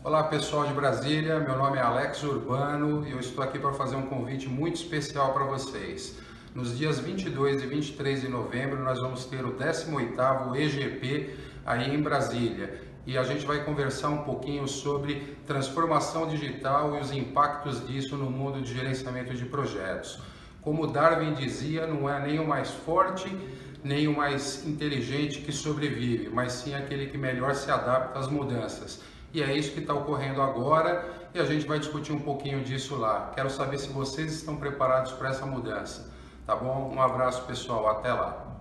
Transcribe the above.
Olá pessoal de Brasília, meu nome é Alex Urbano e eu estou aqui para fazer um convite muito especial para vocês. Nos dias 22 e 23 de novembro nós vamos ter o 18º EGP aí em Brasília e a gente vai conversar um pouquinho sobre transformação digital e os impactos disso no mundo de gerenciamento de projetos. Como Darwin dizia, não é nem o mais forte nem o mais inteligente que sobrevive, mas sim aquele que melhor se adapta às mudanças. E é isso que está ocorrendo agora e a gente vai discutir um pouquinho disso lá. Quero saber se vocês estão preparados para essa mudança, tá bom? Um abraço pessoal, até lá!